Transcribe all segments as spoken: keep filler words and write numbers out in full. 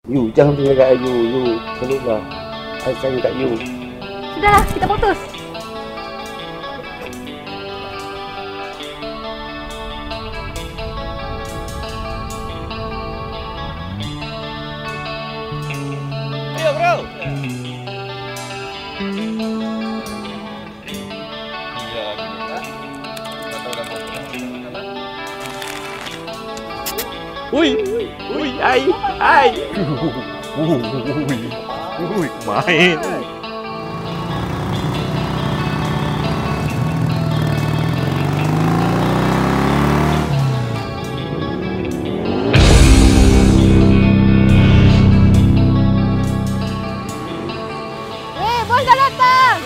You, jangan tinggal kat you. You, tolonglah. I sayang kat you. Sudahlah, kita putus. Ayo, bro. Ui, ui, ai, ai. Ui, ui, main. Eh, bos dah datang.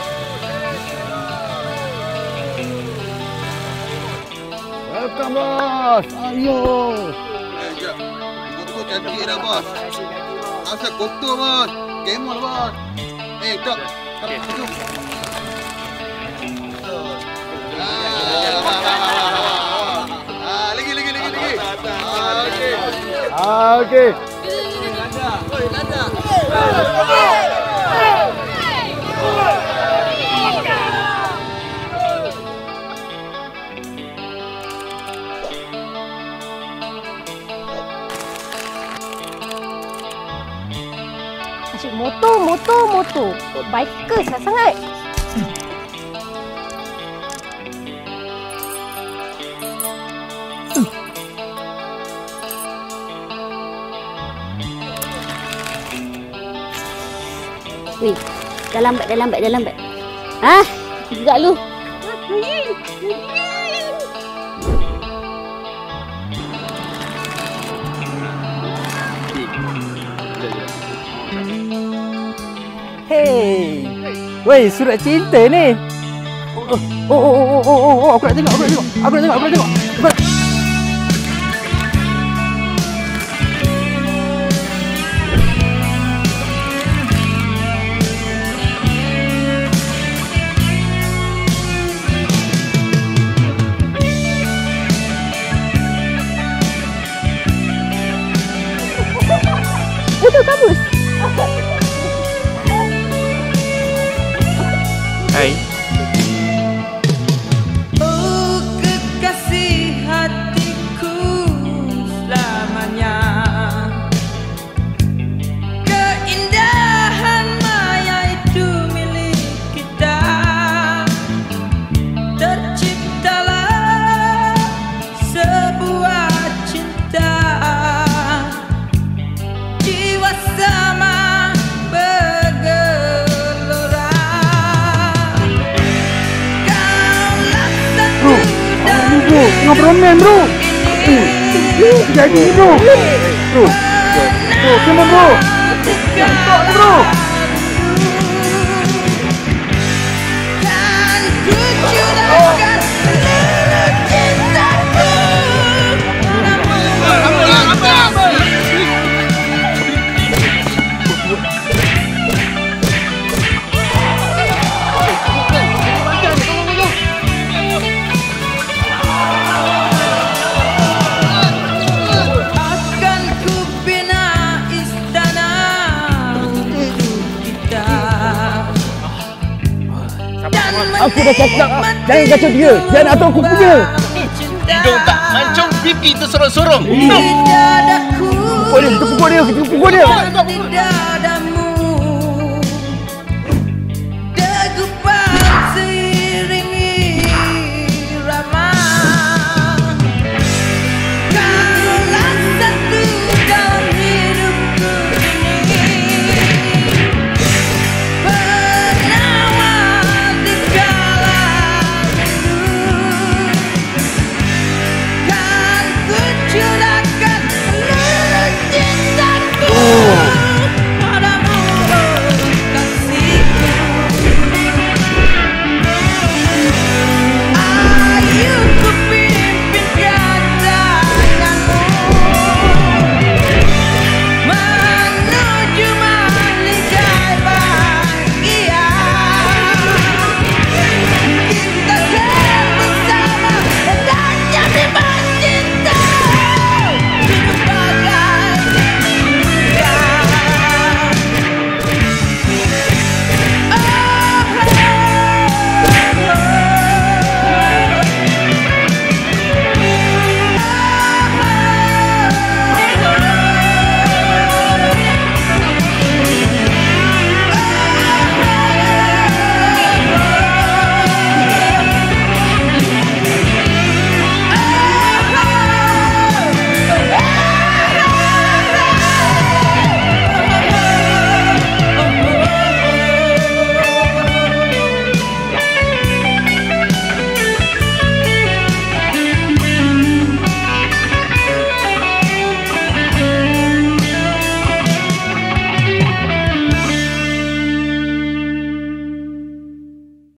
Welcome, bos. Ayo. Kotor cantik dah, bos. Asal kotor, bos. Kemol, bos. Eh, dok. Duduk. Ah, lagi, lagi, lagi, lagi. Ah, okey. Ah, okey. Lada. Oi, lada. Asyik motor, motor, motor. Biker sangat-sangat. Weh, dah lambat, dah lambat, dah lambat. Hah? Sekejap lu. Hey, weh, surat cinta ni. Oh, oh, oh, oh, oh, oh, oh, aku nak tengok, aku nak tengok, aku nak tengok, aku nak tengok. Aku nak... Itu kamus. Hai. Oh, kekasih hatiku selamanya. Keindahan maya itu milik kita. Terciptalah sebuah cinta. Jiwa sama bergelora. Bro, apa ni bro? Tengah permen bro. Jadi bro. Bro, bro, come on bro. Stop bro. Dan ku curahkan seluruh cintaku. Akan ku bina istana untuk kita. Aku dah cakap, jangan kacau dia. Dia nak tahu aku punya. Hidung tak mancung, pipi tersorong-sorong. Di dadaku. Pukul dia, kita pukul dia, kita pukul dia. Tidak